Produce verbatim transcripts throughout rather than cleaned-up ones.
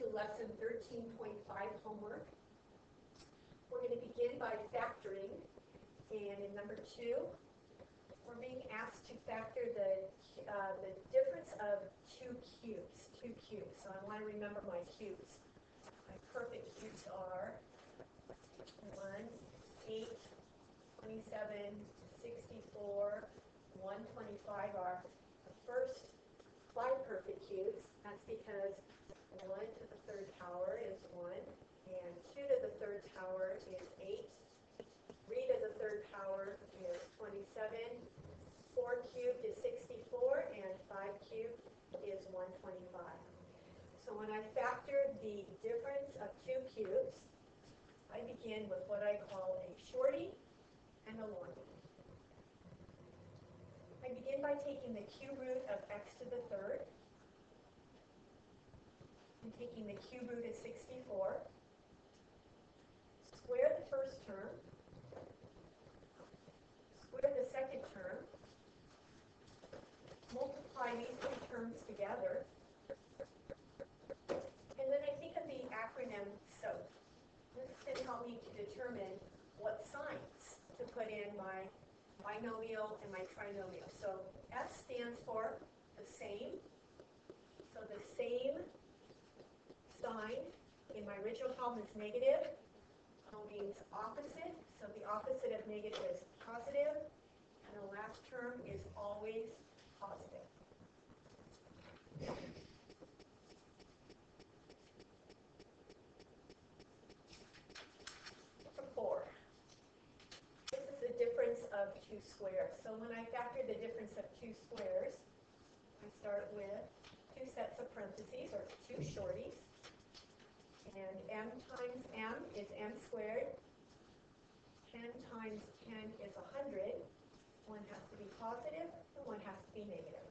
lesson thirteen point five homework. We're going to begin by factoring, and in number two, we're being asked to factor the, uh, the difference of two cubes, two cubes. So I want to remember my cubes. My perfect cubes are one, eight, twenty-seven, sixty-four, one twenty-five are the first five perfect cubes. That's because one to the third power is one, and two to the third power is eight, three to the third power is twenty-seven, four cubed is sixty-four, and five cubed is one twenty-five. So when I factor the difference of two cubes, I begin with what I call a shorty and a longy. I begin by taking the cube root of x to the third and taking the cube root of sixty-four, square the first term, square the second term, multiply these two terms together, and then I think of the acronym SOAP. This is going to help me to determine what signs to put in my binomial and my trinomial. So S stands for the same. So the same sign in my original column is negative. O means opposite. So the opposite of negative is positive. And the last term is always positive. Four. This is the difference of two squares. So when I factor the difference of two squares, I start with two sets of parentheses, or two shorties. And m times m is m squared. ten times ten is one hundred. One has to be positive, and one has to be negative.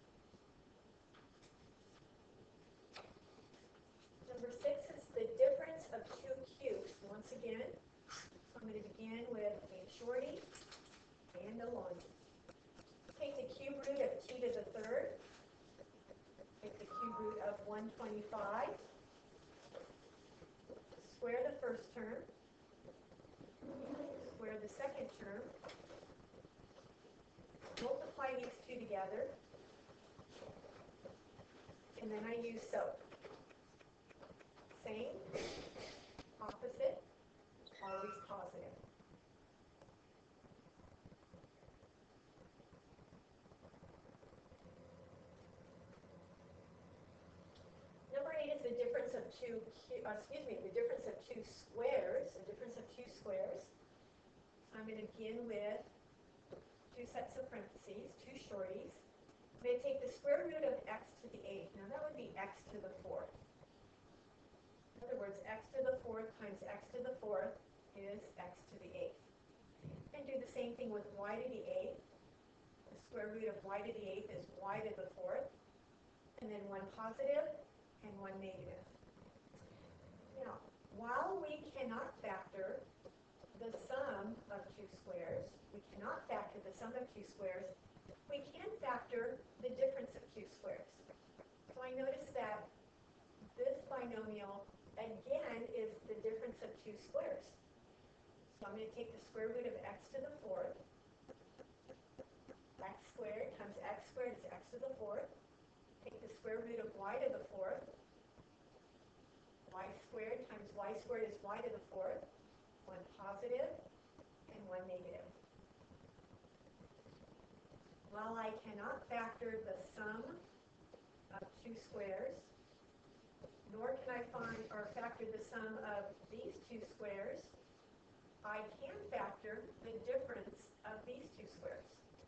Number six is the difference of two cubes. Once again, I'm going to begin with a shorty and a longy. Take the cube root of t to the third. Take the cube root of one twenty-five. Square the first term. Square the second term. Multiply these two together. And then I use SOAP. Same, opposite, always positive. Number eight is the difference of two, uh, excuse me, the difference of two squares, the difference of two squares. I'm going to begin with two sets of parentheses, two shorties. I'm going to take the square root of x to the eighth. Now that would be x to the fourth. In other words, x to the fourth times x to the fourth is x to the eighth. And do the same thing with y to the eighth. The square root of y to the eighth is y to the fourth. And then one positive and one negative. Now, while we cannot factor the sum of two squares, we cannot factor the sum of two squares, we can factor the difference of two squares. So I notice that this binomial, again, is the difference of two squares. So I'm going to take the square root of x to the fourth. X squared times x squared is x to the fourth. Take the square root of y to the fourth. Y squared times y squared is y to the fourth. One positive and one negative. While I cannot factor the sum of two squares, nor can I find or factor the sum of these two squares, I can factor the difference of these two squares.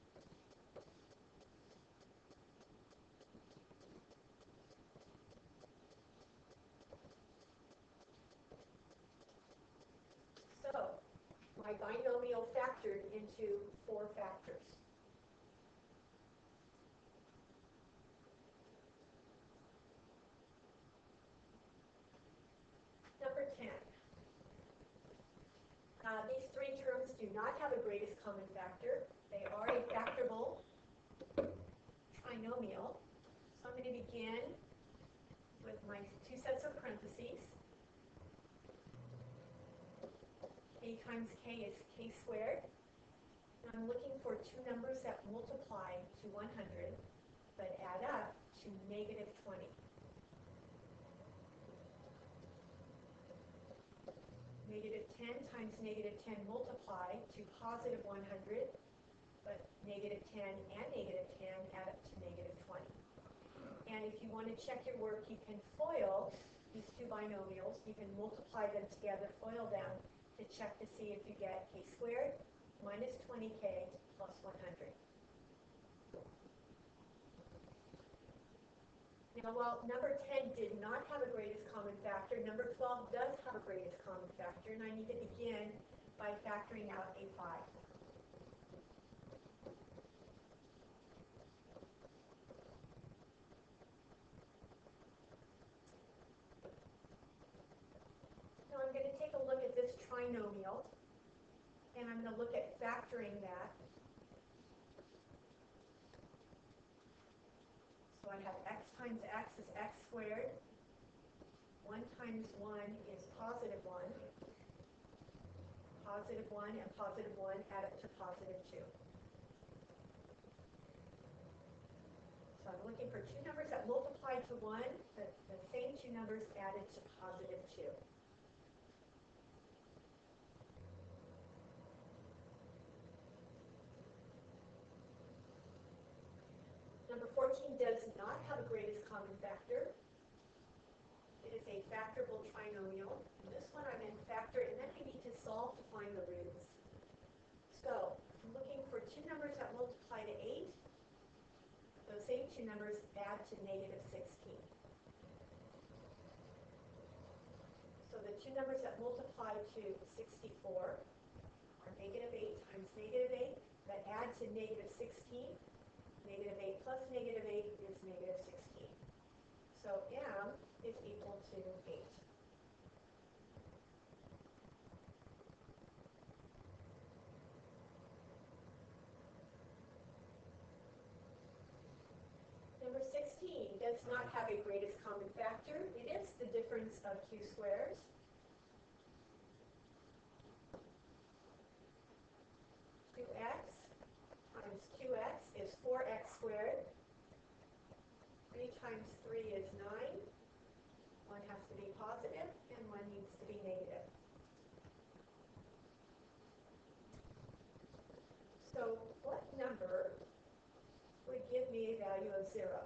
So, my binomial factored into four factors. Number ten. Uh, these three terms do not have a greatest common factor. They are a factorable trinomial. So I'm going to begin with my two sets of parentheses. times k is k squared. And I'm looking for two numbers that multiply to one hundred, but add up to negative twenty. Negative ten times negative ten multiply to positive one hundred, but negative ten and negative ten add up to negative twenty. And if you want to check your work, you can FOIL these two binomials. You can multiply them together, FOIL them, to check to see if you get k squared minus twenty k plus one hundred. Now, while number ten did not have a greatest common factor, number twelve does have a greatest common factor, and I need to begin by factoring out a five. Now, I'm going to take a look at this trinomial, and I'm going to look at factoring that. So I have x times x is x squared. one times one is positive one. Positive one and positive one add up to positive two. So I'm looking for two numbers that multiply to one, but the same two numbers added to positive two. Number fourteen does not have a greatest common factor. It is a factorable trinomial. And this one I'm in factor, and then I need to solve to find the roots. So I'm looking for two numbers that multiply to eight. Those same two numbers add to negative sixteen. So the two numbers that multiply to sixty-four are negative eight times negative eight, that add to negative sixteen. Negative eight plus negative eight is negative sixteen. So m is equal to eight. Number sixteen does not have a greatest common factor. It is the difference of two squares. two x times two x is four x squared. three times three is nine. one has to be positive, and one needs to be negative. So what number would give me a value of zero?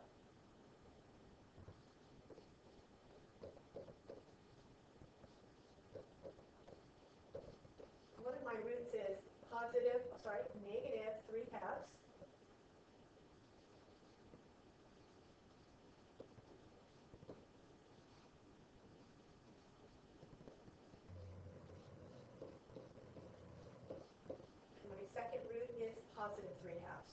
One of my roots is positive, sorry, negative three halves. And my second root is positive three halves.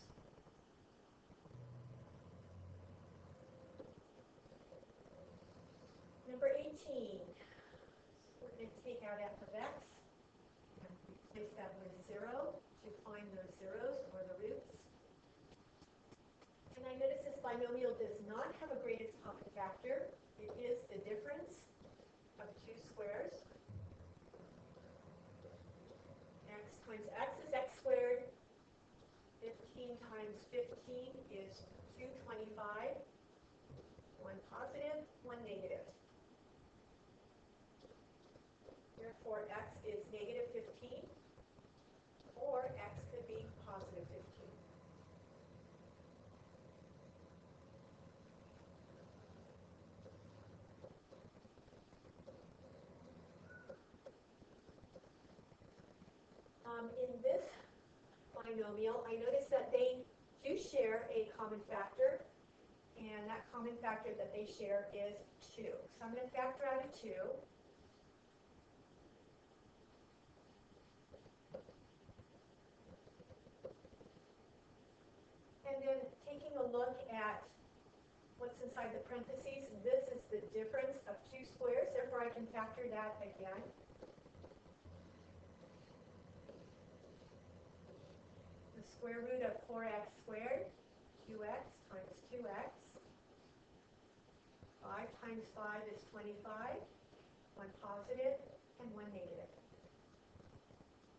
Number eighteen, we're going to take out f of x and replace that with zero to find those zeros or the roots. And I notice this binomial does not have a greatest common factor. It is the difference of two squares. X times x is x squared. fifteen times fifteen is two hundred twenty-five. one positive, one negative. Therefore, x is negative fifteen, or x could be positive fifteen. Um, in this binomial, I notice that they do share a common factor, and that common factor that they share is two. So I'm going to factor out a two. And then taking a look at what's inside the parentheses, this is the difference of two squares, therefore I can factor that again. The square root of four x squared, two x times two x. five times five is twenty-five, one positive and one negative.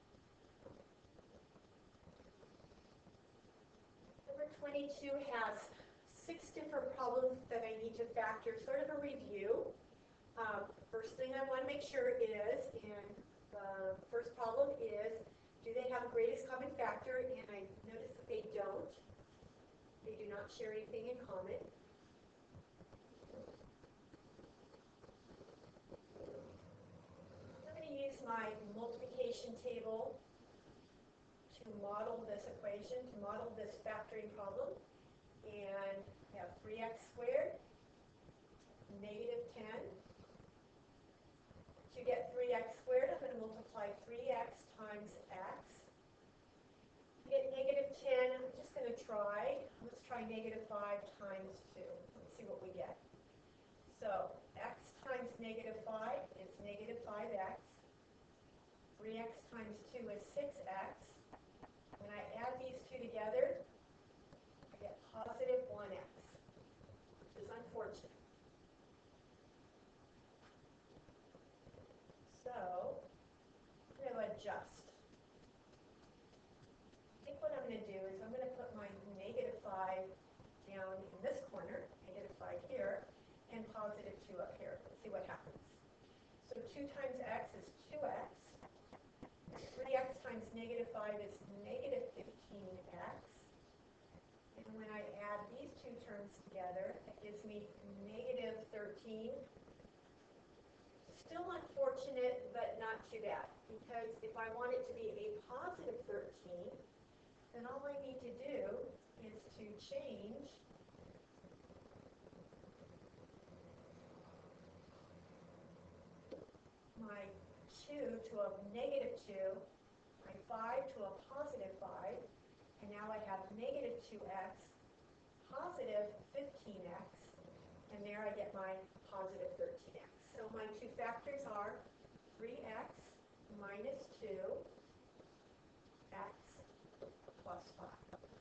twenty-two has six different problems that I need to factor, sort of a review. Um, first thing I want to make sure is, and the first problem is, do they have a greatest common factor? And I notice that they don't. They do not share anything in common. I'm going to use my multiplication table to model this equation, to model this factoring problem. And we have three x squared, negative ten. To get three x squared, I'm going to multiply three x times x. To get negative ten, I'm just going to try. Let's try negative five times two. Let's see what we get. So x times negative five is negative five x. three x times two is six x. When I add these two together, I get positive one x, which is unfortunate. So I'm going to adjust. I think what I'm going to do is I'm going to put my negative five down in this corner, negative five here, and positive two up here. Let's see what happens. So two times x is two x. three x times negative five is negative fifteen x. And when I add these two terms together, it gives me negative thirteen. Still unfortunate, but not too bad, because if I want it to be a positive thirteen, then all I need to do is to change my two to a negative two, my five to a positive five, and now I have negative two x, positive fifteen x, and there I get my positive thirteen x. So my two factors are three x minus two, x plus five.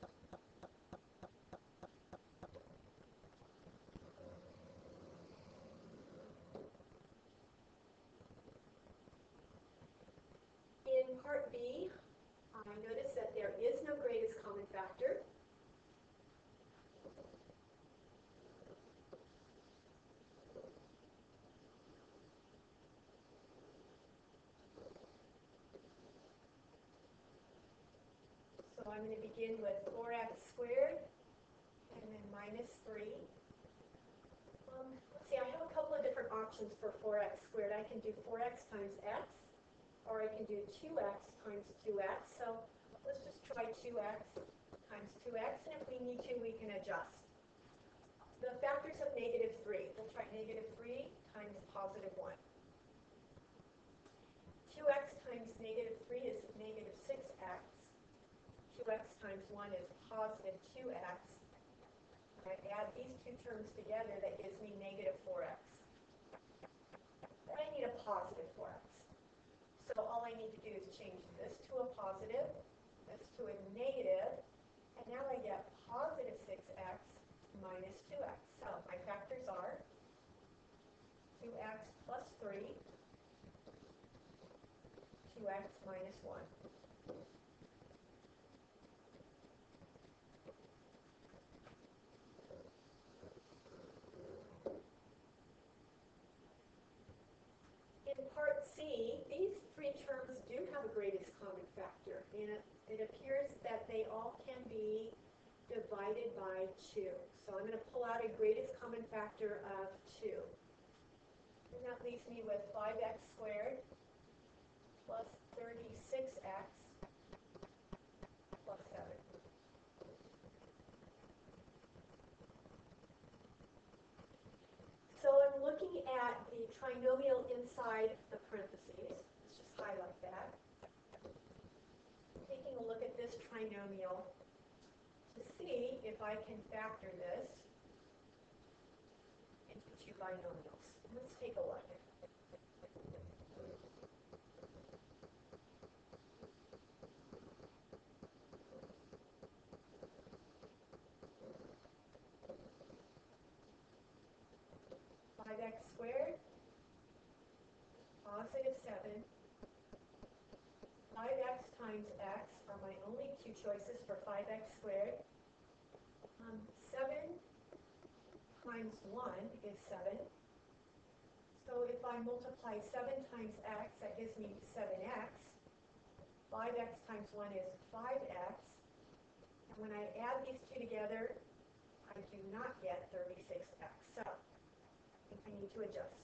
In part B, I notice that there is no greatest common factor. So I'm going to begin with four x squared and then minus three. Um, let's see, I have a couple of different options for four x squared. I can do four x times x, or I can do two x times two x. So let's just try two x times two x, and if we need to, we can adjust. The factors of negative three. We'll try negative three times positive one. two x times negative three is negative six x. two x times one is positive two x. I add these two terms together, that gives me negative four x. But I need a positive four x. So all I need to do is change this to a positive, this to a negative, and now I get positive six x minus two x. So my factors are two x plus three, two x minus one. In part C, these three terms do have a greatest common factor, and it, it appears that they all can be divided by two. So I'm going to pull out a greatest common factor of two. And that leaves me with five x squared plus thirty-six x plus seven. So I'm looking at the trinomial inside the parentheses. Let's just highlight that. Taking a look at this trinomial to see if I can factor this into two binomials. Let's take a look. five x squared, positive seven, five x times x are my only two choices for five x squared, Um, seven times one is seven. So if I multiply seven times x, that gives me seven x. five x times one is five x. And when I add these two together, I do not get thirty-six x. So I think I need to adjust.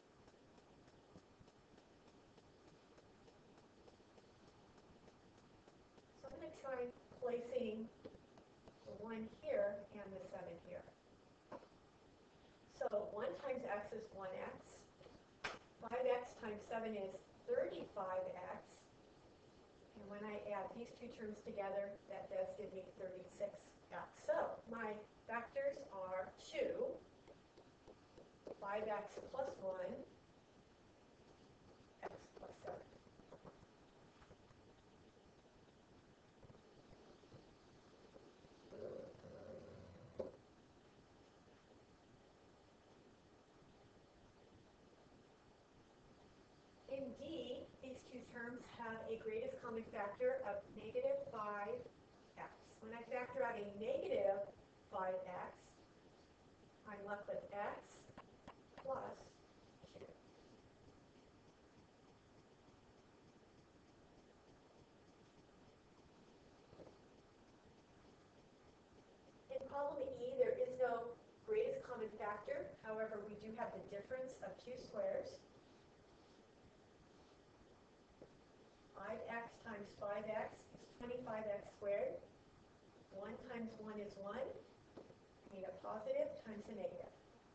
So I'm going to try placing the one here and the seven here. So one times x is one x. five x times seven is thirty-five x. And when I add these two terms together, that does give me thirty-six x. So my factors are two, five x plus one, x plus seven. In D, these two terms have a greatest common factor of negative five x. When I factor out a negative five x, I'm left with x plus two. In problem E, there is no greatest common factor. However, we do have the difference of two squares. five x times five x is twenty-five x squared. one times one is one. I need a positive times a negative.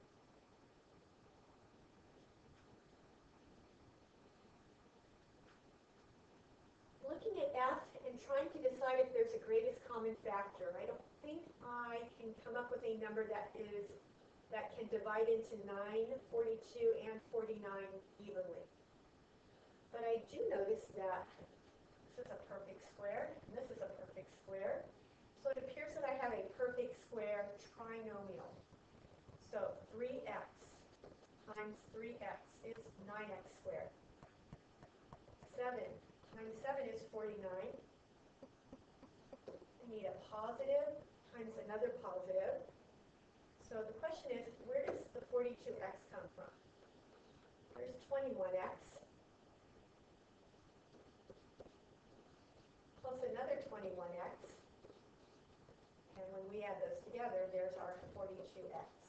Looking at F and trying to decide if there's a greatest common factor, I don't think I can come up with a number that is that can divide into nine, forty-two, and forty-nine evenly. But I do notice that this is a perfect square, and this is a perfect square. So it appears that I have a perfect square trinomial. So three x times three x is nine x squared. seven times seven is forty-nine. I need a positive times another positive. So the question is, where does the forty-two x come from? There's twenty-one x. Plus another twenty-one x. And when we add those together, there's our forty-two x.